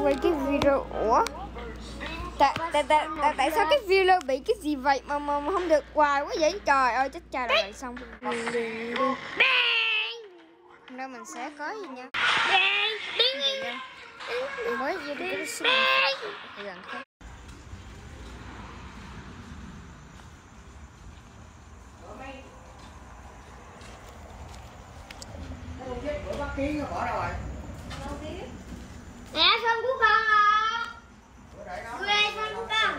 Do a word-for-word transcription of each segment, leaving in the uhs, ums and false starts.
quay cái video. Ủa? Tại tại tại tại tại sao cái video bị cái gì vậy mà mà, mà không được hoài quá vậy? Trời ơi, chết cha rồi xong. Đi đi đi. Hôm nay mình sẽ có gì nha? Mới vừa đi cái số gần khác. Bác Kiến nó bỏ đâu rồi? Nè, phân của con à. Đưa đây phân của con.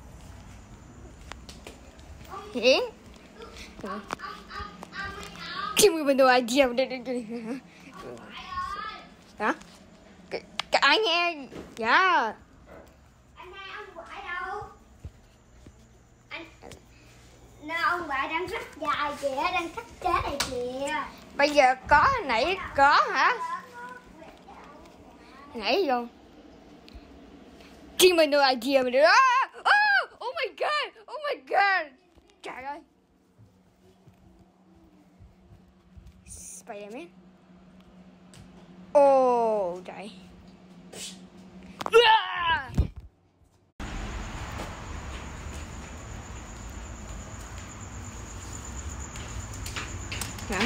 Hiển. Give me the idea. Hả? Cái, cái ai nghe? Dạ. Anh hai ông ngoại đâu? Anh nó ông ngoại đang cắt dài kìa, đang cắt chế này kìa. Bây giờ có hồi nãy có hả? Nãy vô. Give me the idea. Oh, oh my god. Oh my god. Trời ơi. Spider-Man. Ồ, trời. Hả?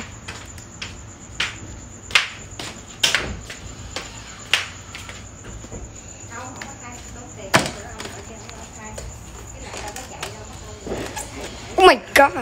Oh my god.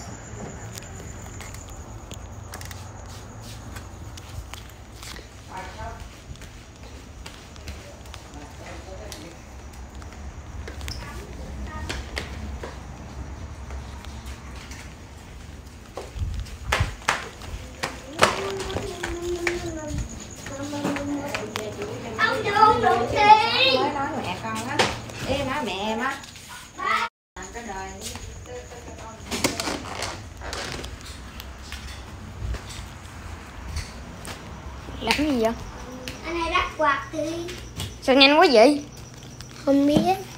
Ông đừng đụng đi. Mới nói mẹ con á. Ý nói mẹ em á. Làm cái đời. Làm gì vậy? Anh này đắt quạt đi. Sao nhanh quá vậy? Không biết.